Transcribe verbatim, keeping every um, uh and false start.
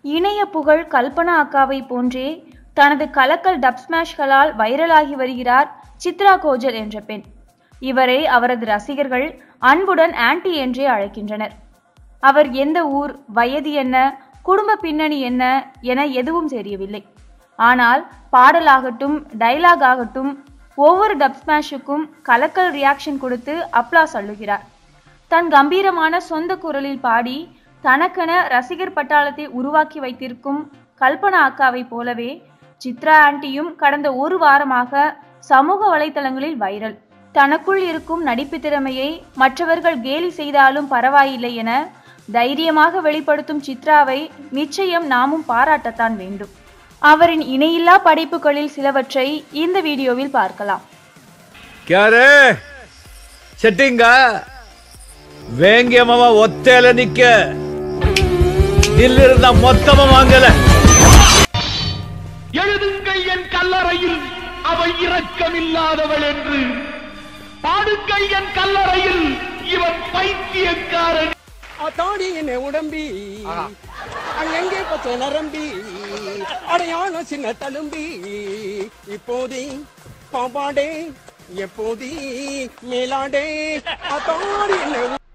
இணைய புகழ் கல்பனா அக்காவை போன்றே தனது கலக்கல் டப் ஸ்மாஷ்களால் வைரலாகி வருகிறார் சித்ரா கோஜல் என்ற பெண். இவரை அவரது ரசிகர்கள் அன்புடன் ஆன்டி என்றே அழைக்கின்றனர். அவர் எந்த ஊர், வயது என்ன, குடும்ப பின்னணி என்ன என எதுவும் தெரியவில்லை. ஆனால் பாடலாகட்டும், டைலாக் ஆகட்டும், ஒவ்வொரு டப் ஸ்மாஷுக்கும் கலக்கல் ரியாக்ஷன் கொடுத்து அப்ளாஸ் அள்ளுகிறார். தன் கம்பீரமான சொந்த குரலில் பாடி தனக்கென ரசிகர் பட்டாளத்தை உருவாக்கி வைத்திருக்கும் கல்பனா அக்காவை போலவே சித்ரா ஆண்டியும் கடந்த ஒரு வாரமாக சமூக வலைதளங்களில் வைரல். தனக்குள் இருக்கும் நடிப்பு திறமையை மற்றவர்கள் கேலி செய்தாலும் பரவாயில்லை என தைரியமாக வெளிப்படுத்தும் சித்ராவை நிச்சயம் நாமும் பாராட்டத்தான் வேண்டும். அவரின் இணையில்லா படைப்புகளில் சிலவற்றை இந்த வீடியோவில் பார்க்கலாம். வேங்கியமாவா ஒத்தையில நிக்க இல்லிருந்தா மொத்தமா வாங்கல. எழுதுங்கள் என் கல்லறையில் அவள் இரக்கமில்லாதவள் என்று, பாடுங்கள் என் கல்லறையில் இவன் பைத்தியக்காரன். அத்தாடி என்ன உடம்பி அங்கெங்கே பச்சை நரம்பி அடையாள சின்ன தழும்பி இப்போதி பாப்பாடே எப்போதி மேலாடே அத்தாடி என்ன